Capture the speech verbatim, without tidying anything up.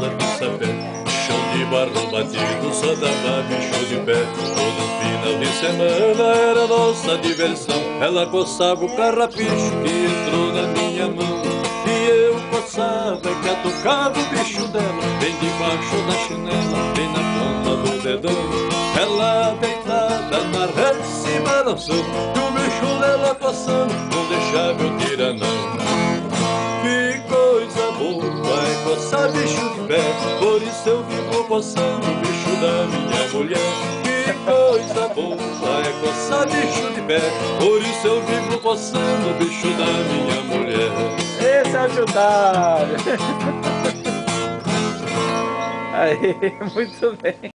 rosa de sapé. Chão de barro batido só dava bicho de pé. Todo final de semana era nossa diversão. Ela coçava o carrapicho que entrou na minha mão, e eu coçava e catucava o bicho dela, bem debaixo da chinela, bem na ponta do dedão. Ela deitada na rede se balançou, e o bicho dela coçando não deixava eu tirar não. Que coisa boa é coçar bicho de pé, por isso eu vivo coçando o bicho da minha mulher. Que coisa boa é coçar bicho de pé, por isso eu vivo coçando o bicho da minha mulher. Esse é o Judário. Aí, muito bem.